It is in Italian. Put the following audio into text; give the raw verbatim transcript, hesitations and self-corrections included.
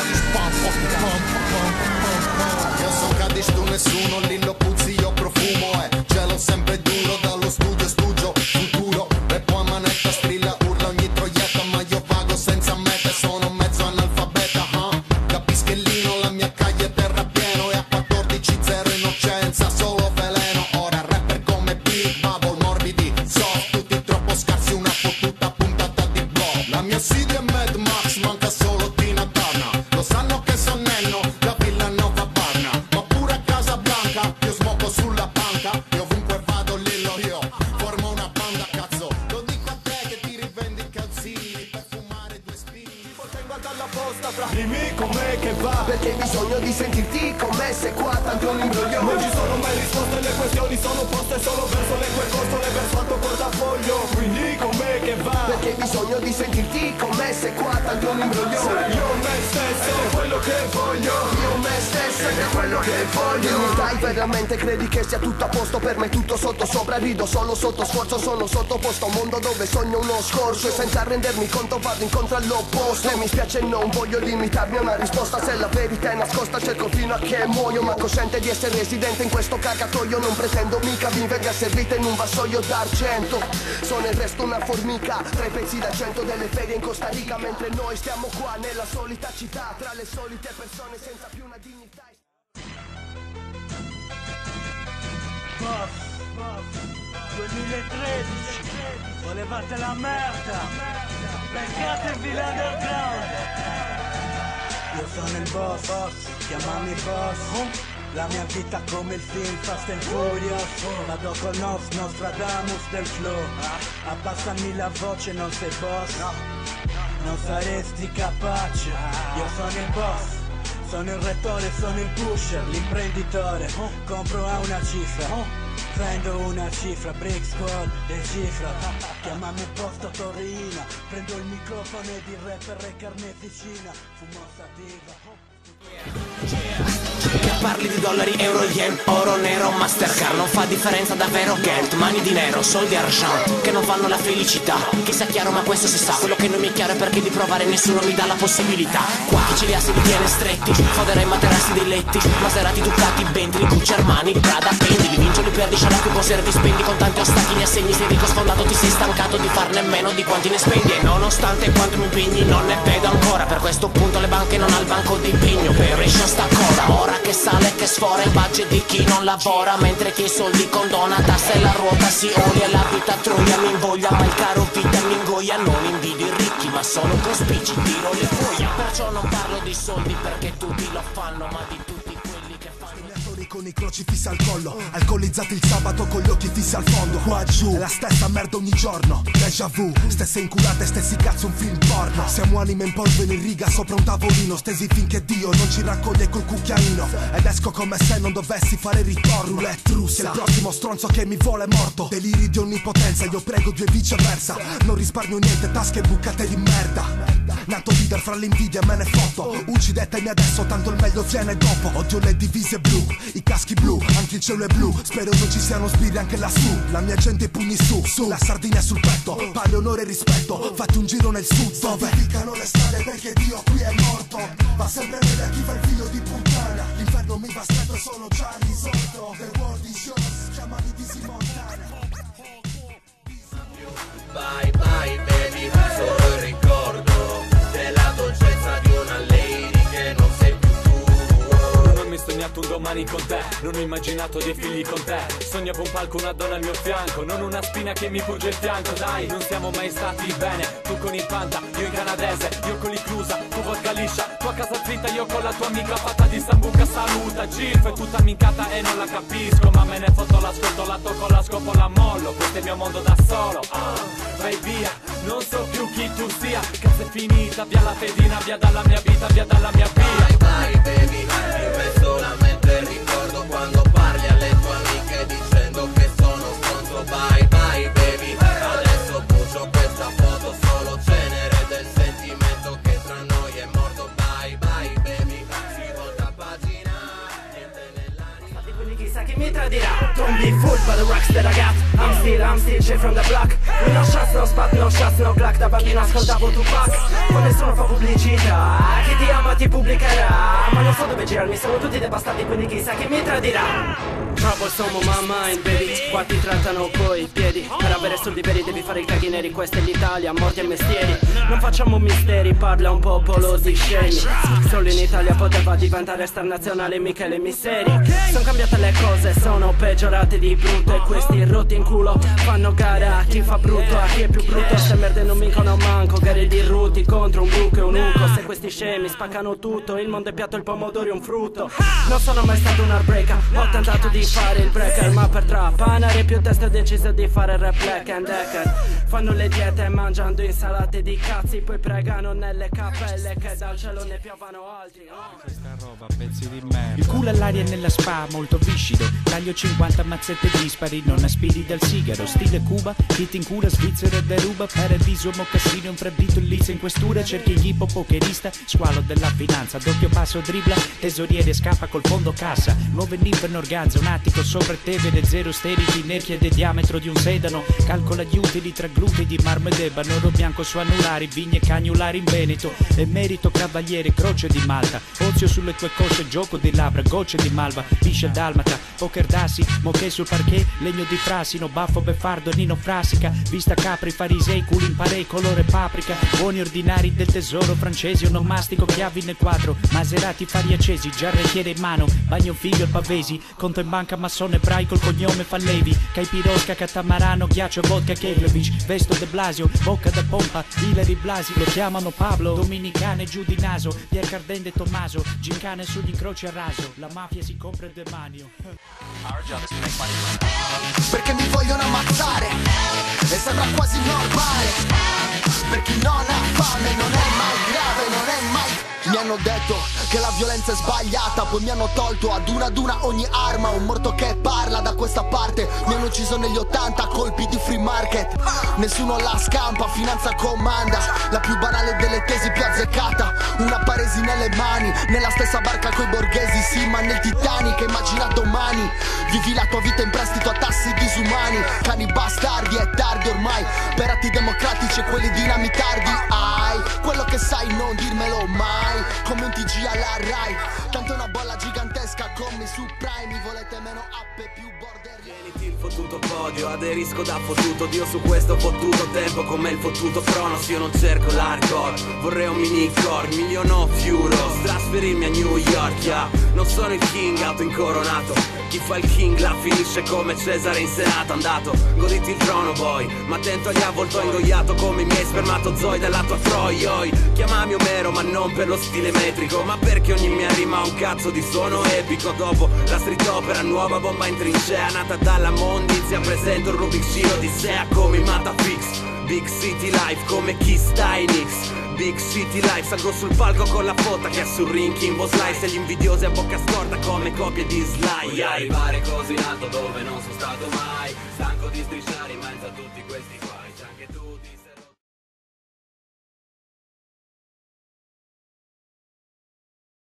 Io son Cadiz, tu nessuno, lì lo puzzi, io profumo. E cielo sempre duro, dallo studio stugio futuro. E poi manetta strilla, urla ogni troietta. Ma io vago senza meta, sono mezzo analfabeta, huh? Capischellino, la mia caglia è terra pieno. E a quattordici zero innocenza, solo veleno. Ora rapper come Big Bubble, morbidi, soft. Tutti troppo scarsi, una fottuta puntata di blog. La mia City è Mad Max, manca solo Tina Turner. Lo sanno che son Nenno, da Villanova Barna. Ma pure a Casablanca, io smoco sulla panca. E ovunque vado lillo io, formo una banda, cazzo. Lo dico a te che ti rivendi calzini per fumare due spini. Tengo dalla posta fra. Dimmi com'è che va, perché hai bisogno di sentirti con me, se qua tanto è un imbroglio. non ci sono mai risposte, le questioni sono poste solo verso le quel costo, le verso al tuo portafoglio. Quindi com'è che va, perché hai bisogno di sentirti con me, se qua tanto è un imbroglio. io me stesso è quello che voglio, Io me stesso ed è quello che voglio. Dai, veramente credi che sia tutto a posto? Per me tutto sotto sopra, rido solo sotto sforzo. Sono sottoposto a un mondo dove sogno uno scorso. E senza rendermi conto vado incontro all'opposto. E mi spiace, non voglio limitarmi a una risposta. Se la verità è nascosta cerco fino a che muoio. Ma cosciente di essere residente in questo cagatoio. Non pretendo mica mi venga servita in un vassoio d'argento. Sono il resto una formica, tra i pezzi da cento delle ferie in Costa Rica. Mentre noi stiamo qua nella solita città, tra le solite persone senza più una dignità. Boss, boss, duemilatredici, volevate la merda, beccatevi l'underground. Io sono il boss, boss, chiamami boss. La mia vita come il film Fast and Furious. Vado col Nos, Nostradamus del flow. Abbassami la voce, non sei boss, non saresti capace. Io sono il boss, sono il rettore, sono il pusher, l'imprenditore. Compro a una cifra, prendo una cifra, Brick Squad, decifra. Chiamami posto Torino, prendo il microfono ed il rapper è carneficina. Fumo sativa. Che parli di dollari, euro, yen, oro, nero, Mastercard. Non fa differenza davvero, Geld, mani di nero, soldi argent, che non fanno la felicità. Che sia chiaro ma questo si sa, quello che non mi è chiaro è perché di provare nessuno mi dà la possibilità. Qua chi ce li ha se li tiene stretti, foderei materassi dei letti. Maserati, Ducati, Bentley, Gucci, Armani, Prada, Fendi. Li vinci, li perdi, scialacqui, conservi, spendi. Con tanti ostacoli, assegni, sei ricco sfondato. Ti sei stancato di farne meno di quanti ne spendi. E nonostante quanto mi impegni non ne vedo ancora. Per questo punto le banche non ha il banco di impegno. Operation sta coda, ora che sale che sfora il budget di chi non lavora. Mentre che i soldi condona, tassa e la ruota si olia. La vita troia mi invoglia, ma il caro vita mi ingoia. Non invidio i ricchi ma sono cospici, tiro le foglie. Perciò non parlo di soldi perché tutti lo fanno, ma di tutti quelli che fanno. Con i crocifissi al collo, alcolizzati il sabato con gli occhi fissi al fondo. Qua giù, è la stessa merda ogni giorno. Déjà vu, stesse inculate, stessi cazzo un film porno. Siamo anime in polvere in riga sopra un tavolino, stesi finché Dio non ci raccoglie col cucchiaino. Ed esco come se non dovessi fare ritorno. Roulette russa, il prossimo stronzo che mi vuole morto. Deliri di onnipotenza, io prego Dio e viceversa. Non risparmio niente, tasche bucate di merda. Nato leader fra l'invidia me ne fotto. Uccidetemi adesso, tanto il meglio viene dopo. Odio le divise blu, i caschi blu, anche il cielo è blu. Spero non ci siano sbirri anche lassù. La mia gente i pugni su, su, la sardina sul petto. Pale, onore e rispetto, fate un giro nel sud dove dedicano le strade perché Dio qui è morto. Va sempre bene a chi fa il figlio di puttana. L'inferno mi va stretto, sono già risolto. The world is yours, chiamami di Simontana. Bye bye baby, solo il ricordo della dolcezza di una lady che non sei più tu. Non ho mai sognato un domani con te, non ho immaginato dei figli con te. Sognavo un palco, una donna al mio fianco, non una spina che mi pugge il fianco. Dai, non siamo mai stati bene, tu con il panda, io in canadese, io con l'iclusa, tu vodka liscia, tu a casa zitta, io con la tua amica fatta di sambuca. Saluta, Gilf è tutta mincata e non la capisco, ma me ne foto, l'ascolto, la tocco, la scopo, la mollo. Questo è il mio mondo da solo, ah, vai via, non so più chi tu sia. Casa è finita, via la pedina, via dalla mia vita, via dalla mia via. Bye bye baby, in me solamente ricordo quando parli alle tue amiche dicendo che sono stronzo. Bye bye baby, adesso brucio questa foto, solo cenere del sentimento che tra noi è morto. Bye bye baby, si volta pagina, niente nell'anima. Stati quelli chissà chi mi tradirà. Don't be fooled by the rocks that I got. I'm still I'm still J from the block. No shots, no spot, no shots, no clock. Da bambino ascoltavo Tupac, con nessuno fa pubblicità. Chi ti ama ti pubblicherà, ma non so dove girarmi, sono tutti dei bastardi, quindi chissà chi mi tradirà. Troubles on my mind, baby. Qua ti trattano coi piedi. Per avere soldi veri devi fare i caghi neri. Questa è l'Italia, morti e mestieri. Non facciamo misteri, parla un popolo di scemi. Solo in Italia poteva diventare star nazionale Michele Misseri. Sono cambiate le cose, sono peggiorate di brutto. E questi rotti in culo fanno gara a chi fa brutto, a chi è più brutto. Se merde non vincono manco, gare di ruti contro un buco e un unco. Se questi scemi spaccano tutto, il mondo è piatto, il pomodoro è un frutto. Non sono mai stato un heartbreaker, ho tentato di fare il breaker, ma per trapanare più teste ho deciso di fare rap Black and Decker. Fanno le diete mangiando insalate di cazzi, poi pregano nelle cappelle che dal cielo ne piovano altri. Oh. Questa roba, pezzi di merda. Il culo all'aria nella spa, molto viscido. Taglio cinquanta mazzette dispari, non aspiri dal sigaro. Stile Cuba, hit in cura, Svizzera e deruba. Paradiso, mocassino, un fredito lì in questura. Cerchi gli hippo pokerista, squalo della finanza. Doppio passo dribbla, tesoriere scappa col fondo cassa. Nuove ninfa organza, un attico sopra te vede zero sterili, inerchia del diametro di un sedano. Calcola gli utili tra glutei di marmo ed ebano. Oro bianco su anulari, vigne cagnolari in Veneto. E merito cavaliere, croce di Malta. Ozio sulle tue cosce, gioco di labbra, gocce di malva. Piscia dalmata, poker dassi, moché sul parquet. Legno di frasino, baffo beffardo, Nino Frassica. Vista capri, farisei, culi in parei, colore paprika. Buoni ordinari del tesoro francesi, onomastico, chiavi nel quadro. Maserati fari accesi, giarrettiere in mano. Bagno figlio il pavesi, conto in banca massone ebraico, il cognome Fallevi. Caipirosca, catamarano, ghiaccio, vodka, Keglovich. Vesto de Blasio, bocca da pompa, Hilary Blasi. Lo chiamano Pablo, dominicane giù di naso. Pier Cardende Tommaso, gincane sugli incroci a raso. La mafia si compra il demanio. Perché mi vogliono ammazzare e sembra quasi normale. Per chi non ha fame non è mai grave, non è mai. Mi hanno detto che la violenza è sbagliata, poi mi hanno tolto ad una ad una ogni arma. Un morto che parla da questa parte. Mi hanno ucciso negli ottanta a colpi di free market. Nessuno la scampa, finanza comanda. La più banale delle tesi più azzeccata. Una paresi nelle mani, nella stessa barca coi borghesi. Sì, ma nel Titanic immagina domani. Vivi la tua vita in prestito a tassi disumani. Cani bastardi, è tardi ormai. Per atti democratici e quelli dinamitardi. Ai, quello che sai non dirmelo mai. Come un T G alla Rai. Tanto è una bolla gigantesca come su Prime. Mi volete meno app e più border. Tieniti il fottuto podio, aderisco da fottuto. Dio su questo fottuto tempo come il fottuto Cronos. Io non cerco l'hardcore, vorrei un mini core, million of euros, trasferirmi a New York, yeah. Non sono il king auto incoronato. Chi fa il king la finisce come Cesare in senato andato. Goditi il trono boy, ma attento agli avvoltoi, ingoiato come i miei spermatozoi della tua Troioi. Chiamami Omero ma non per lo stile metrico, ma perché ogni mia rima ha un cazzo di suono epico. Dopo la street opera, nuova bomba in trincea, nata dalla mondizia, presento il Rubik's Giro di Sea come i Matafix. Big City Life come chi sta in X. Big City Life, salgo sul palco con la fotta che è sul ring Kimbo Slice. E gli invidiosi a bocca storta come copie di Sly. Voglio arrivare così in alto dove non sono stato mai. Stanco di strisciare in mezzo a tutti questi qua.